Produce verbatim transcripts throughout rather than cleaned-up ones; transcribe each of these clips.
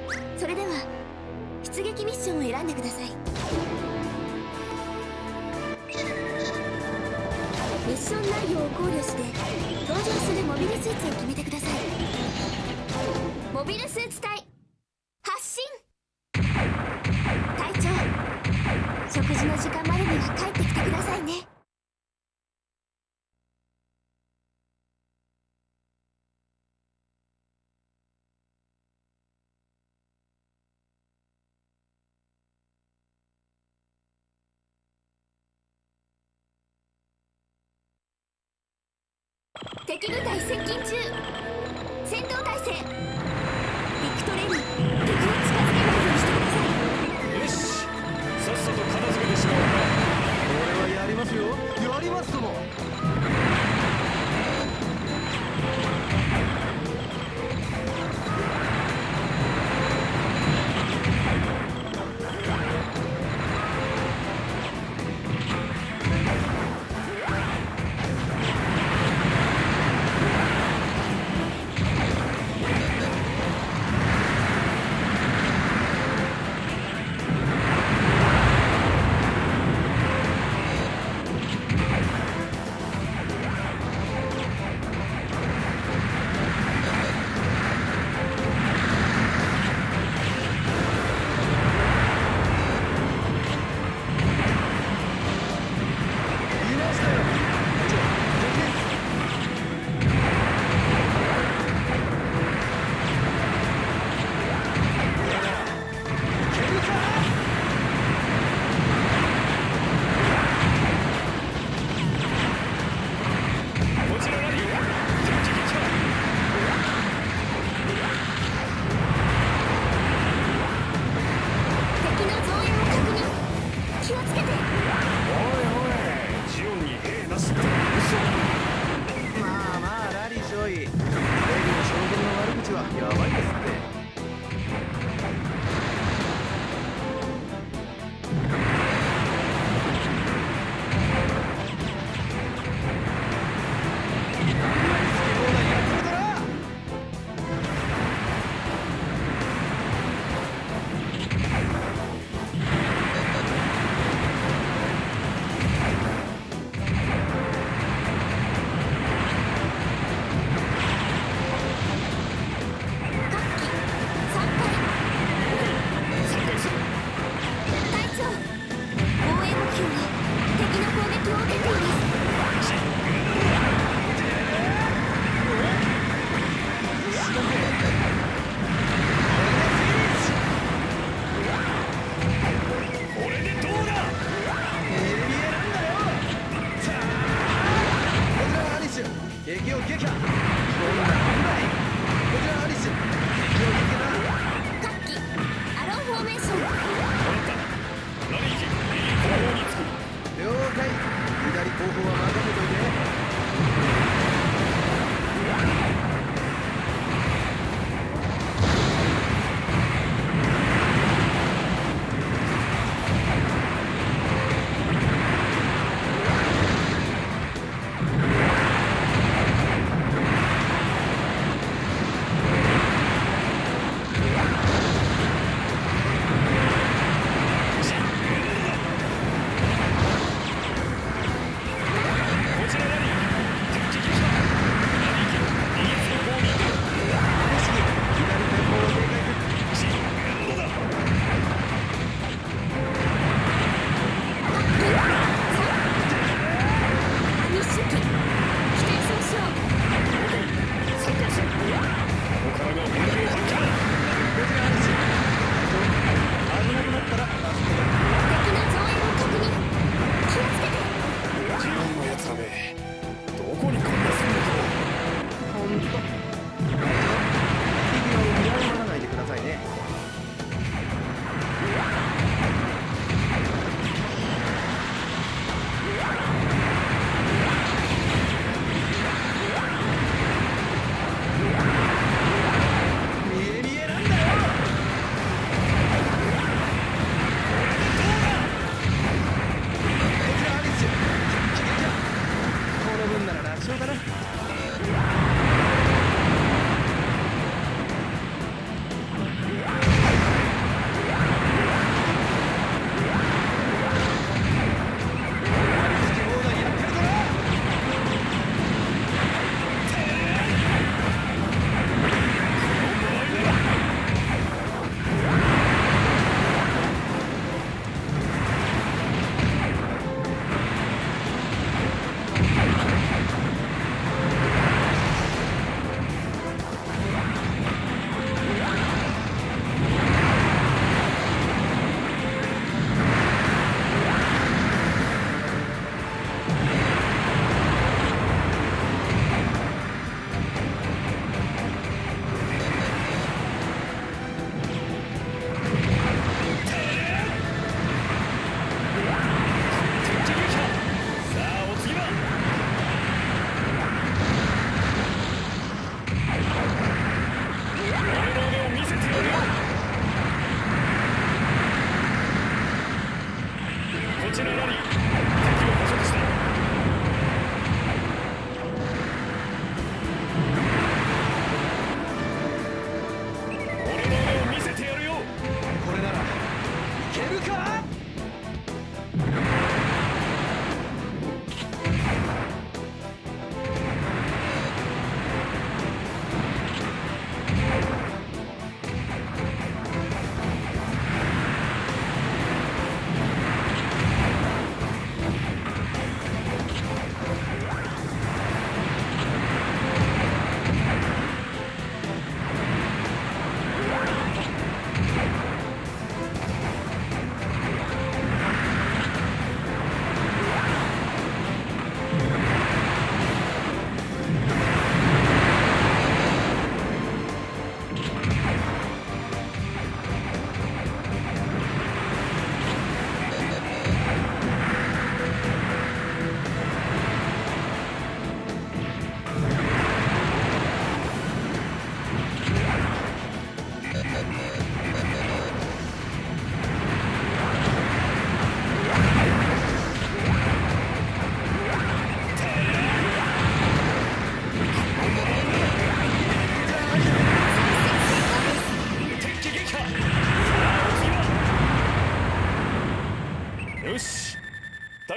それでは出撃ミッションを選んでください。ミッション内容を考慮して登場するモビルスーツを決めてください。モビルスーツ隊発進。隊長、食事の時間までには帰ってきてくださいね。敵部隊接近中。戦闘態勢。ビクトレに敵を近づけないようにしてください。 よし、さっさと片付けてしまおうか。 俺はやりますよ。やりますとも。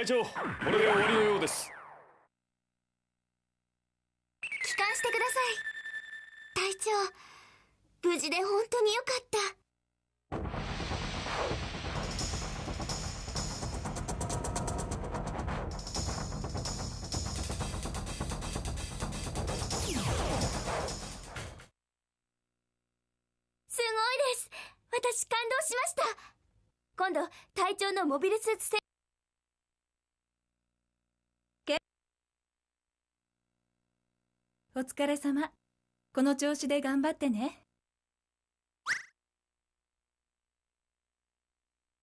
隊長、これで終わりのようです。 帰還してください。隊長、無事で本当によかった。すごいです。私感動しました。今度隊長のモビルスーツせお疲れ様。この調子で頑張ってね。